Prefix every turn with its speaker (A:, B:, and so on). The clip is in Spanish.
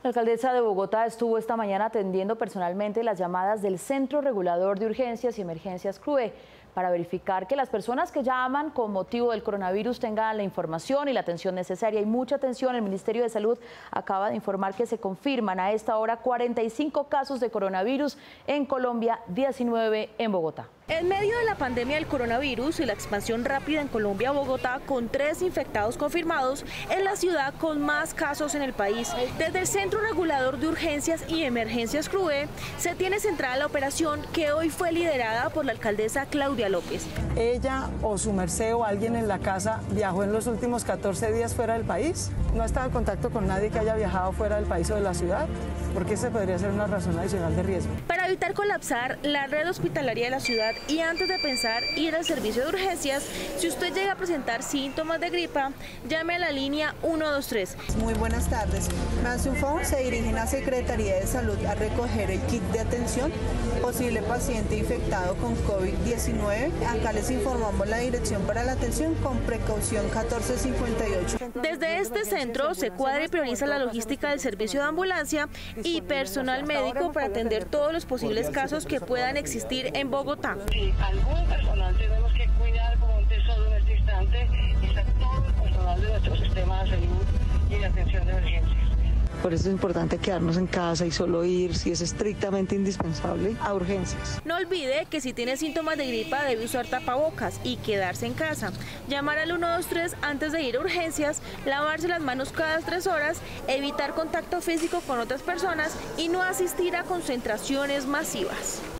A: La alcaldesa de Bogotá estuvo esta mañana atendiendo personalmente las llamadas del Centro Regulador de Urgencias y Emergencias CRUE para verificar que las personas que llaman con motivo del coronavirus tengan la información y la atención necesaria. Y mucha atención, el Ministerio de Salud acaba de informar que se confirman a esta hora 45 casos de coronavirus en Colombia, 19 en Bogotá.
B: En medio de la pandemia del coronavirus y la expansión rápida en Colombia, Bogotá, con 3 infectados confirmados, es la ciudad con más casos en el país. Desde el Centro Regulador de Urgencias y Emergencias CRUE se tiene centrada la operación que hoy fue liderada por la alcaldesa Claudia López.
C: ¿Ella o su merced o alguien en la casa viajó en los últimos 14 días fuera del país? ¿No ha estado en contacto con nadie que haya viajado fuera del país o de la ciudad? Porque esa podría ser una razón adicional de riesgo.
B: Para evitar colapsar la red hospitalaria de la ciudad y antes de pensar ir al servicio de urgencias, si usted llega a presentar síntomas de gripa, llame a la línea 123.
D: Muy buenas tardes. Me hace un favor, se dirigen a Secretaría de Salud a recoger el kit de atención posible paciente infectado con COVID-19. Acá les informamos la dirección para la atención con precaución 1458.
B: Desde este centro se cuadra y prioriza la logística del servicio de ambulancia y personal médico para atender todos los posibles casos que puedan existir en Bogotá.
E: Si algún personal tenemos que cuidar como un tesoro en este instante, está todo el personal de nuestro sistema de salud y de atención de emergencias.
C: Por eso es importante quedarnos en casa y solo ir, si es estrictamente indispensable, a urgencias.
B: No olvide que si tiene síntomas de gripa debe usar tapabocas y quedarse en casa. Llamar al 123 antes de ir a urgencias, lavarse las manos cada 3 horas, evitar contacto físico con otras personas y no asistir a concentraciones masivas.